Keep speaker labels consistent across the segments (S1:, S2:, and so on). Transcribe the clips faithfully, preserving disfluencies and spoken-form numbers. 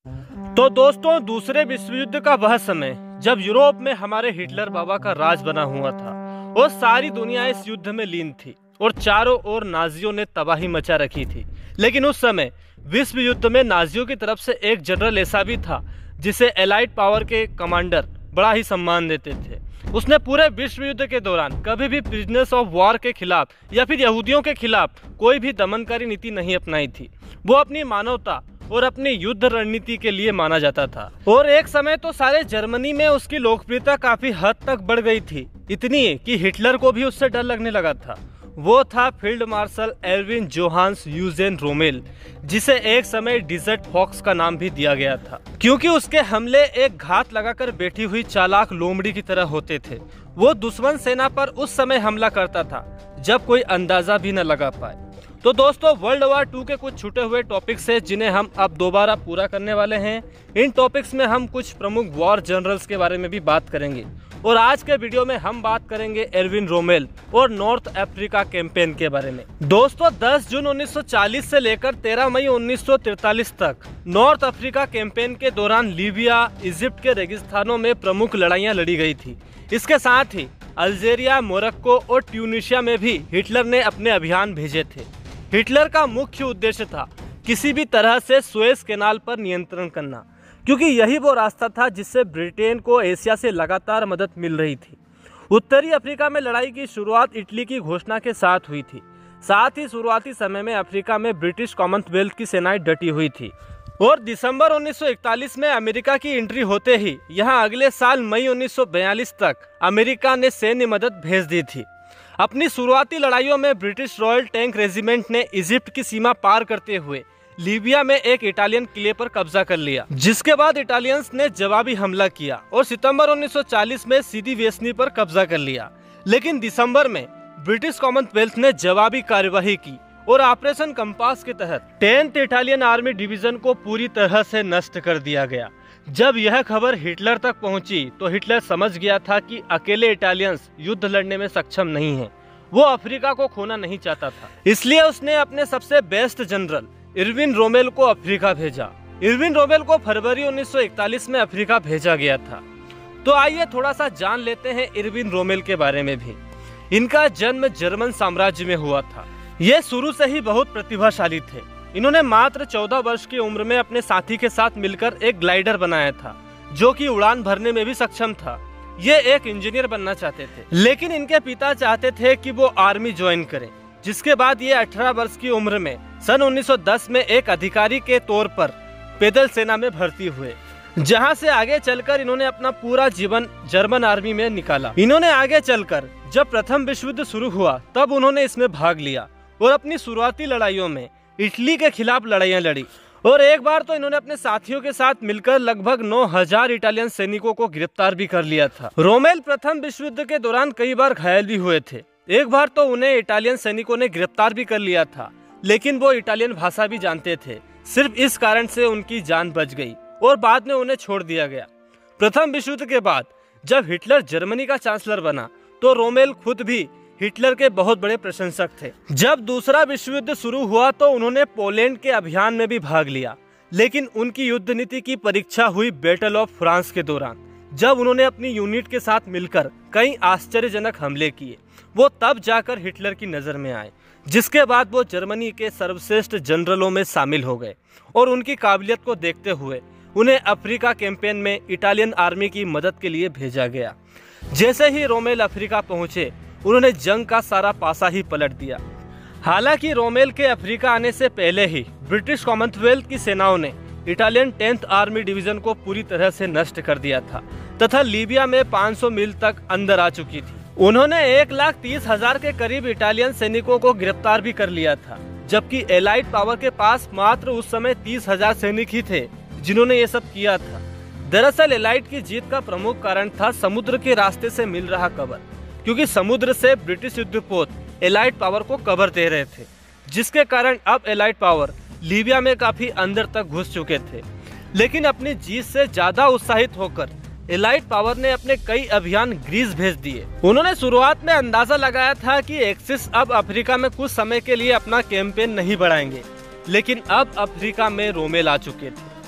S1: तो दोस्तों, दूसरे विश्व युद्ध का वह समय जब यूरोप में हमारे हिटलर बाबा का राज बना हुआ था और सारी दुनिया इस युद्ध में लीन थी और चारों ओर नाजियों ने तबाही मचा रखी थी। लेकिन उस समय विश्व युद्ध में नाजियों की तरफ से एक जनरल ऐसा भी था जिसे एलाइड पावर के कमांडर बड़ा ही सम्मान देते थे। उसने पूरे विश्व युद्ध के दौरान कभी भी प्रिजनर्स ऑफ वॉर के खिलाफ या फिर यहूदियों के खिलाफ कोई भी दमनकारी नीति नहीं अपनाई थी। वो अपनी मानवता और अपनी युद्ध रणनीति के लिए माना जाता था और एक समय तो सारे जर्मनी में उसकी लोकप्रियता काफी हद तक बढ़ गई थी, इतनी कि हिटलर को भी उससे डर लगने लगा था। वो था field marshal Erwin Johannes Eugen Rommel, जिसे एक समय डिजर्ट फॉक्स का नाम भी दिया गया था, क्योंकि उसके हमले एक घात लगाकर बैठी हुई चालाक लोमड़ी की तरह होते थे। वो दुश्मन सेना पर उस समय हमला करता था जब कोई अंदाजा भी न लगा पाए। तो दोस्तों, वर्ल्ड वॉर टू के कुछ छूटे हुए टॉपिक्स हैं जिन्हें हम अब दोबारा पूरा करने वाले हैं। इन टॉपिक्स में हम कुछ प्रमुख वॉर जनरल्स के बारे में भी बात करेंगे और आज के वीडियो में हम बात करेंगे एरविन रोमेल और नॉर्थ अफ्रीका कैंपेन के बारे में। दोस्तों, दस जून उन्नीस सौ चालीस से लेकर तेरह मई उन्नीस सौ तैंतालीस तक नॉर्थ अफ्रीका कैंपेन के दौरान लीबिया, इजिप्ट के रेगिस्तानों में प्रमुख लड़ाइयाँ लड़ी गई थी। इसके साथ ही अल्जेरिया, मोरक्को और ट्यूनीशिया में भी हिटलर ने अपने अभियान भेजे थे। हिटलर का मुख्य उद्देश्य था किसी भी तरह से सुएज कैनाल पर नियंत्रण करना, क्योंकि यही वो रास्ता था जिससे ब्रिटेन को एशिया से लगातार मदद मिल रही थी। उत्तरी अफ्रीका में लड़ाई की शुरुआत इटली की घोषणा के साथ हुई थी। साथ ही शुरुआती समय में अफ्रीका में ब्रिटिश कॉमनवेल्थ की सेनाएं डटी हुई थी और दिसंबर उन्नीस सौ इकतालीस में अमेरिका की एंट्री होते ही यहाँ अगले साल मई उन्नीस सौ बयालीस तक अमेरिका ने सैन्य मदद भेज दी थी। अपनी शुरुआती लड़ाइयों में ब्रिटिश रॉयल टैंक रेजिमेंट ने इजिप्ट की सीमा पार करते हुए लीबिया में एक इटालियन किले पर कब्जा कर लिया, जिसके बाद इटालियंस ने जवाबी हमला किया और सितंबर उन्नीस सौ चालीस में सीधी वेस्नी पर कब्जा कर लिया। लेकिन दिसंबर में ब्रिटिश कॉमनवेल्थ ने जवाबी कार्यवाही की और ऑपरेशन कंपास के तहत टेंथ इटालियन आर्मी डिवीजन को पूरी तरह से नष्ट कर दिया गया। जब यह खबर हिटलर तक पहुंची तो हिटलर समझ गया था कि अकेले इटालियंस युद्ध लड़ने में सक्षम नहीं हैं। वो अफ्रीका को खोना नहीं चाहता था, इसलिए उसने अपने सबसे बेस्ट जनरल एरविन रोमेल को अफ्रीका भेजा। एरविन रोमेल को फरवरी उन्नीस सौ इकतालीस में अफ्रीका भेजा गया था। तो आइए थोड़ा सा जान लेते हैं एरविन रोमेल के बारे में भी। इनका जन्म जर्मन साम्राज्य में हुआ था। ये शुरू से ही बहुत प्रतिभाशाली थे। इन्होंने मात्र चौदह वर्ष की उम्र में अपने साथी के साथ मिलकर एक ग्लाइडर बनाया था जो कि उड़ान भरने में भी सक्षम था। ये एक इंजीनियर बनना चाहते थे, लेकिन इनके पिता चाहते थे कि वो आर्मी ज्वाइन करें, जिसके बाद ये अठारह वर्ष की उम्र में सन उन्नीस सौ दस में एक अधिकारी के तौर पर पैदल सेना में भर्ती हुए, जहां से आगे चलकर इन्होंने अपना पूरा जीवन जर्मन आर्मी में निकाला। इन्होंने आगे चलकर जब प्रथम विश्व युद्ध शुरू हुआ तब उन्होंने इसमें भाग लिया और अपनी शुरुआती लड़ाइयों में इटली के खिलाफ लड़ाइयाँ लड़ी और एक बार तो इन्होंने अपने साथियों के साथ मिलकर लगभग नौ हज़ार इटालियन सैनिकों को गिरफ्तार भी कर लिया था। रोमेल प्रथम विश्व युद्ध के दौरान कई बार घायल भी हुए थे। एक बार तो उन्हें इटालियन सैनिकों ने गिरफ्तार भी कर लिया था, लेकिन वो इटालियन भाषा भी जानते थे। सिर्फ इस कारण से उनकी जान बच गई और बाद में उन्हें छोड़ दिया गया। प्रथम विश्व युद्ध के बाद जब हिटलर जर्मनी का चांसलर बना तो रोमेल खुद भी हिटलर के बहुत बड़े प्रशंसक थे। जब दूसरा विश्व युद्ध शुरू हुआ तो उन्होंने पोलैंड के अभियान में भी भाग लिया, लेकिन उनकी युद्ध नीति की परीक्षा हुई बैटल ऑफ फ्रांस के दौरान, जब उन्होंने अपनी यूनिट के साथ मिलकर कई आश्चर्यजनक हमले किए। वो तब जाकर हिटलर की नजर में आए, जिसके बाद वो जर्मनी के सर्वश्रेष्ठ जनरलों में शामिल हो गए और उनकी काबिलियत को देखते हुए उन्हें अफ्रीका कैंपेन में इटालियन आर्मी की मदद के लिए भेजा गया। जैसे ही रोमेल अफ्रीका पहुंचे उन्होंने जंग का सारा पासा ही पलट दिया। हालांकि रोमेल के अफ्रीका आने से पहले ही ब्रिटिश कॉमनवेल्थ की सेनाओं ने इटालियन टेंथ आर्मी डिवीजन को पूरी तरह से नष्ट कर दिया था तथा लीबिया में पाँच सौ मील तक अंदर आ चुकी थी। उन्होंने एक लाख तीस हजार के करीब इटालियन सैनिकों को गिरफ्तार भी कर लिया था, जबकि एलाइड पावर के पास मात्र उस समय तीस हजार सैनिक ही थे जिन्होंने ये सब किया था। दरअसल एलाइड की जीत का प्रमुख कारण था समुद्र के रास्ते से मिल रहा कवर, क्योंकि समुद्र से ब्रिटिश युद्धपोत एलाइड पावर को कवर दे रहे थे, जिसके कारण अब एलाइड पावर लीबिया में काफी अंदर तक घुस चुके थे। लेकिन अपनी जीत से ज्यादा उत्साहित होकर एलाइड पावर ने अपने कई अभियान ग्रीस भेज दिए। उन्होंने शुरुआत में अंदाजा लगाया था कि एक्सिस अब अफ्रीका में कुछ समय के लिए अपना कैंपेन नहीं बढ़ाएंगे, लेकिन अब अफ्रीका में रोमेल आ चुके थे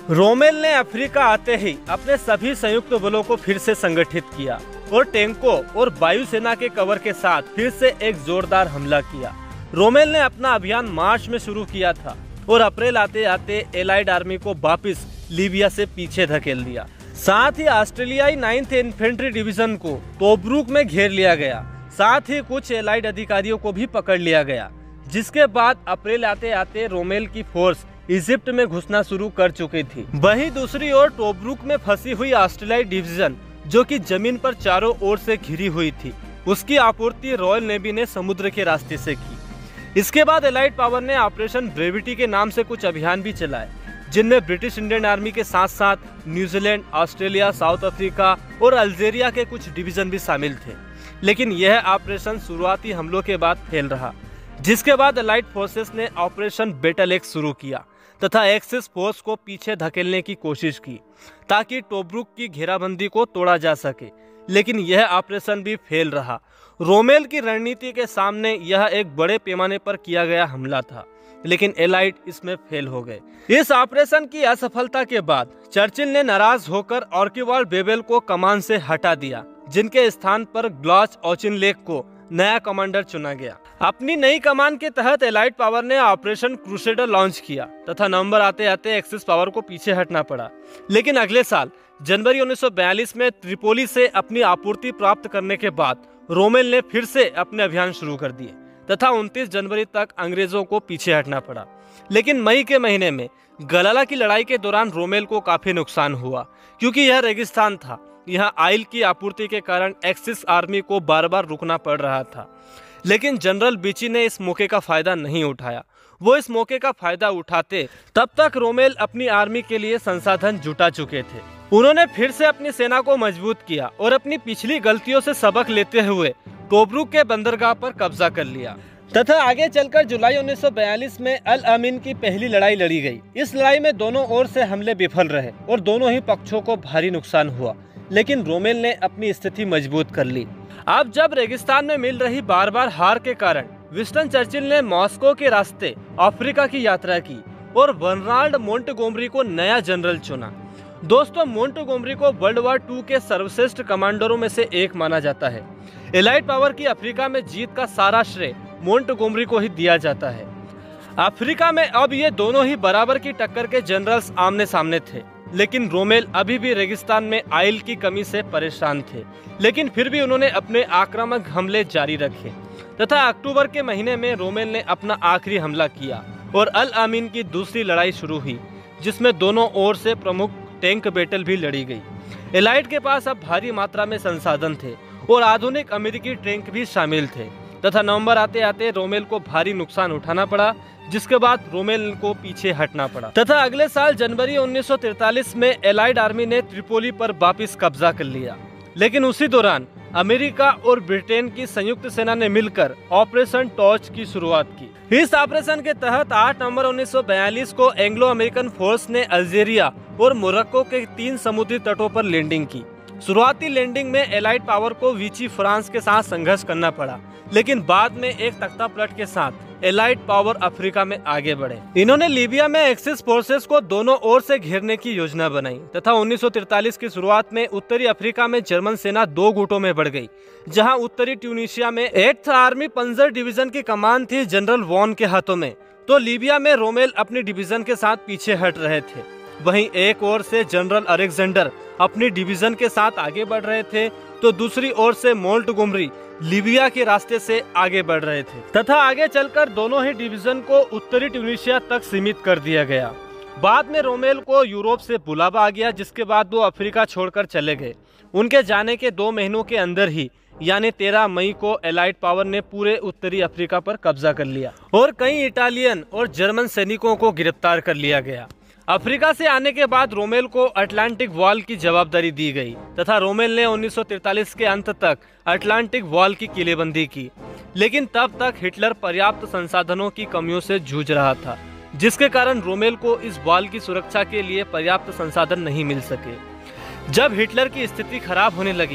S1: रोमेल ने अफ्रीका आते ही अपने सभी संयुक्त बलों को फिर से संगठित किया और टैंकों और वायुसेना के कवर के साथ फिर से एक जोरदार हमला किया। रोमेल ने अपना अभियान मार्च में शुरू किया था और अप्रैल आते आते एलाइड आर्मी को वापस लीबिया से पीछे धकेल दिया। साथ ही ऑस्ट्रेलियाई नाइन्थ इन्फेंट्री डिवीजन को टोब्रुक में घेर लिया गया। साथ ही कुछ एलाइड अधिकारियों को भी पकड़ लिया गया, जिसके बाद अप्रैल आते आते रोमेल की फोर्स इजिप्ट में घुसना शुरू कर चुकी थी। वहीं दूसरी ओर टोब्रुक में फंसी हुई ऑस्ट्रेलियाई डिवीजन, जो कि जमीन पर चारों ओर से घिरी हुई थी, उसकी आपूर्ति रॉयल नेवी ने समुद्र के रास्ते से की। इसके बाद एलाइड पावर ने ऑपरेशन ब्रेविटी के नाम से कुछ अभियान भी चलाए, जिनमें ब्रिटिश इंडियन आर्मी के साथ साथ न्यूजीलैंड, ऑस्ट्रेलिया, साउथ अफ्रीका और अल्जीरिया के कुछ डिवीजन भी शामिल थे। लेकिन यह ऑपरेशन शुरुआती हमलों के बाद फेल रहा, जिसके बाद एलाइड फोर्सेस ने ऑपरेशन बैटल एक्स शुरू किया तथा एक्सिस फोर्स को पीछे धकेलने की कोशिश की ताकि टोब्रुक की घेराबंदी को तोड़ा जा सके। लेकिन यह ऑपरेशन भी फेल रहा। रोमेल की रणनीति के सामने यह एक बड़े पैमाने पर किया गया हमला था, लेकिन एलाइड इसमें फेल हो गए। इस ऑपरेशन की असफलता के बाद चर्चिल ने नाराज होकर आर्चिबाल्ड बेबेल को कमान से हटा दिया, जिनके स्थान पर ग्लॉच ऑचिनलेक को नया कमांडर चुना गया। अपनी नई कमान के तहत एलाइड पावर ने ऑपरेशन क्रूसेडर लॉन्च किया तथा नवंबर आते आते एक्सिस पावर को पीछे हटना पड़ा। लेकिन अगले साल जनवरी उन्नीस सौ बयालीस में त्रिपोली से अपनी आपूर्ति प्राप्त करने के बाद रोमेल ने फिर से अपने अभियान शुरू कर दिए तथा उनतीस जनवरी तक अंग्रेजों को पीछे हटना पड़ा। लेकिन मई के महीने में गलाला की लड़ाई के दौरान रोमेल को काफी नुकसान हुआ, क्योंकि यह रेगिस्तान था। यहाँ आयल की आपूर्ति के कारण एक्सिस आर्मी को बार बार रुकना पड़ रहा था। लेकिन जनरल बीची ने इस मौके का फायदा नहीं उठाया। वो इस मौके का फायदा उठाते तब तक रोमेल अपनी आर्मी के लिए संसाधन जुटा चुके थे। उन्होंने फिर से अपनी सेना को मजबूत किया और अपनी पिछली गलतियों से सबक लेते हुए टोब्रुक के बंदरगाह पर कब्जा कर लिया तथा आगे चलकर जुलाई उन्नीस सौ बयालीस में अल अमीन की पहली लड़ाई लड़ी गई। इस लड़ाई में दोनों ओर से हमले विफल रहे और दोनों ही पक्षों को भारी नुकसान हुआ, लेकिन रोमेल ने अपनी स्थिति मजबूत कर ली। अब जब रेगिस्तान में मिल रही बार बार हार के कारण विंस्टन चर्चिल ने मॉस्को के रास्ते अफ्रीका की यात्रा की और बर्नार्ड मोंटगोमरी को नया जनरल चुना। दोस्तों, मोंटगोमरी को वर्ल्ड वॉर टू के सर्वश्रेष्ठ कमांडरों में से एक माना जाता है। एलाइड पावर की अफ्रीका में जीत का सारा श्रेय मोंटगोमरी को ही दिया जाता है। अफ्रीका में अब ये दोनों ही बराबर की टक्कर के जनरल्स आमने सामने थे, लेकिन रोमेल अभी भी रेगिस्तान में आयल की कमी से परेशान थे। लेकिन फिर भी उन्होंने अपने आक्रामक हमले जारी रखे तथा अक्टूबर के महीने में रोमेल ने अपना आखिरी हमला किया और अल अमीन की दूसरी लड़ाई शुरू हुई, जिसमें दोनों ओर से प्रमुख टैंक बैटल भी लड़ी गई। एलाइड के पास अब भारी मात्रा में संसाधन थे और आधुनिक अमेरिकी टैंक भी शामिल थे तथा नवंबर आते आते रोमेल को भारी नुकसान उठाना पड़ा, जिसके बाद रोमेल को पीछे हटना पड़ा तथा अगले साल जनवरी उन्नीस सौ तैंतालीस में एलाइड आर्मी ने त्रिपोली पर वापस कब्जा कर लिया। लेकिन उसी दौरान अमेरिका और ब्रिटेन की संयुक्त सेना ने मिलकर ऑपरेशन टॉर्च की शुरुआत की। इस ऑपरेशन के तहत आठ नवंबर उन्नीस सौ बयालीस को एंग्लो अमेरिकन फोर्स ने अल्जीरिया और मोरक्को के तीन समुद्री तटों पर लैंडिंग की। शुरुआती लैंडिंग में एलाइड पावर को विची फ्रांस के साथ संघर्ष करना पड़ा, लेकिन बाद में एक तख्तापलट के साथ एलाइड पावर अफ्रीका में आगे बढ़े। इन्होंने लीबिया में एक्सिस फोर्सेस को दोनों ओर से घेरने की योजना बनाई तथा उन्नीस सौ तैंतालीस की शुरुआत में उत्तरी अफ्रीका में जर्मन सेना दो गुटों में बढ़ गई, जहां उत्तरी ट्यूनीशिया में एट्थ आर्मी पंजर डिवीजन की कमान थी जनरल वॉन के हाथों में, तो लीबिया में रोमेल अपनी डिवीजन के साथ पीछे हट रहे थे। वहीं एक ओर से जनरल अलेक्जेंडर अपनी डिवीजन के साथ आगे बढ़ रहे थे, तो दूसरी ओर से मोंटगोमरी लीबिया के रास्ते से आगे बढ़ रहे थे तथा आगे चलकर दोनों ही डिवीजन को उत्तरी ट्यूनीशिया तक सीमित कर दिया गया। बाद में रोमेल को यूरोप से बुलावा आ गया, जिसके बाद वो अफ्रीका छोड़कर चले गए। उनके जाने के दो महीनों के अंदर ही यानी तेरह मई को एलाइड पावर ने पूरे उत्तरी अफ्रीका पर कब्जा कर लिया और कई इटालियन और जर्मन सैनिकों को गिरफ्तार कर लिया गया। अफ्रीका से आने के बाद रोमेल को अटलांटिक वॉल की जवाबदारी दी गई तथा रोमेल ने उन्नीस सौ तैंतालीस के अंत तक अटलांटिक वॉल की किलेबंदी की। लेकिन तब तक हिटलर पर्याप्त संसाधनों की कमियों से जूझ रहा था, जिसके कारण रोमेल को इस वॉल की सुरक्षा के लिए पर्याप्त संसाधन नहीं मिल सके। जब हिटलर की स्थिति खराब होने लगी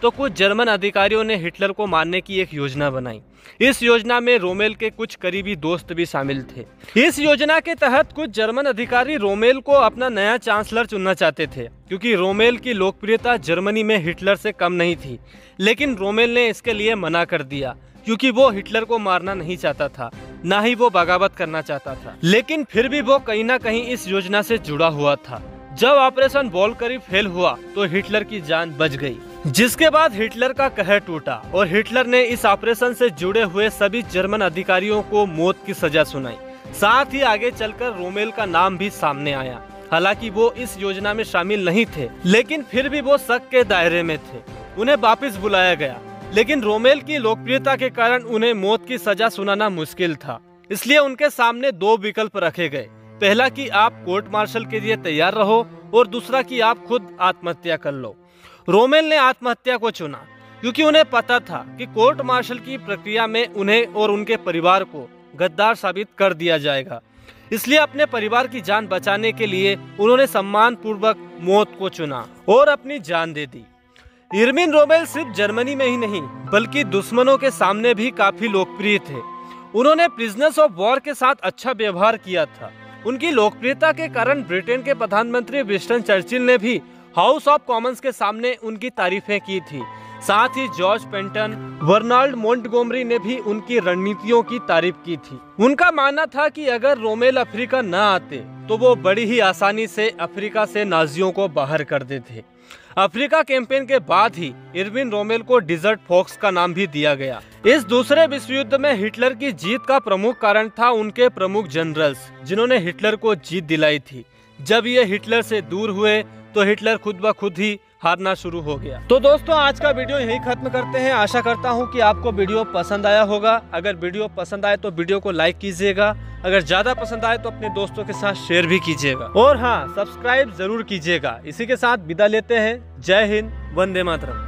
S1: तो कुछ जर्मन अधिकारियों ने हिटलर को मारने की एक योजना बनाई। इस योजना में रोमेल के कुछ करीबी दोस्त भी शामिल थे। इस योजना के तहत कुछ जर्मन अधिकारी रोमेल को अपना नया चांसलर चुनना चाहते थे, क्योंकि रोमेल की लोकप्रियता जर्मनी में हिटलर से कम नहीं थी। लेकिन रोमेल ने इसके लिए मना कर दिया, क्योंकि वो हिटलर को मारना नहीं चाहता था, ना ही वो बगावत करना चाहता था। लेकिन फिर भी वो कहीं ना कहीं इस योजना से जुड़ा हुआ था। जब ऑपरेशन वॉलकरी फेल हुआ तो हिटलर की जान बच गई, जिसके बाद हिटलर का कहर टूटा और हिटलर ने इस ऑपरेशन से जुड़े हुए सभी जर्मन अधिकारियों को मौत की सजा सुनाई। साथ ही आगे चलकर रोमेल का नाम भी सामने आया। हालांकि वो इस योजना में शामिल नहीं थे, लेकिन फिर भी वो शक के दायरे में थे। उन्हें वापस बुलाया गया, लेकिन रोमेल की लोकप्रियता के कारण उन्हें मौत की सजा सुनाना मुश्किल था। इसलिए उनके सामने दो विकल्प रखे गए। पहला कि आप कोर्ट मार्शल के लिए तैयार रहो और दूसरा कि आप खुद आत्महत्या कर लो। रोमेल ने आत्महत्या को चुना, क्योंकि उन्हें पता था कि कोर्ट मार्शल की प्रक्रिया में उन्हें और उनके परिवार को गद्दार साबित कर दिया जाएगा। इसलिए अपने परिवार की जान बचाने के लिए उन्होंने सम्मान पूर्वक मौत को चुना और अपनी जान दे दी। इरविन रोमेल सिर्फ जर्मनी में ही नहीं, बल्कि दुश्मनों के सामने भी काफी लोकप्रिय थे। उन्होंने प्रिजनर्स ऑफ वॉर के साथ अच्छा व्यवहार किया था। उनकी लोकप्रियता के कारण ब्रिटेन के प्रधानमंत्री विंस्टन चर्चिल ने भी हाउस ऑफ कॉमन्स के सामने उनकी तारीफें की थी। साथ ही जॉर्ज पेंटन, बर्नार्ड मोंटगोमरी ने भी उनकी रणनीतियों की तारीफ की थी। उनका मानना था कि अगर रोमेल अफ्रीका न आते तो वो बड़ी ही आसानी से अफ्रीका से नाजियों को बाहर कर देते। अफ्रीका कैंपेन के बाद ही इरविन रोमेल को डिजर्ट फॉक्स का नाम भी दिया गया। इस दूसरे विश्व युद्ध में हिटलर की जीत का प्रमुख कारण था उनके प्रमुख जनरल्स, जिन्होंने हिटलर को जीत दिलाई थी। जब ये हिटलर से दूर हुए तो हिटलर खुद ब खुद ही हारना शुरू हो गया। तो दोस्तों, आज का वीडियो यहीं खत्म करते हैं। आशा करता हूं कि आपको वीडियो पसंद आया होगा। अगर वीडियो पसंद आए तो वीडियो को लाइक कीजिएगा। अगर ज्यादा पसंद आए तो अपने दोस्तों के साथ शेयर भी कीजिएगा और हाँ, सब्सक्राइब जरूर कीजिएगा। इसी के साथ विदा लेते हैं। जय हिंद, वंदे मातरम।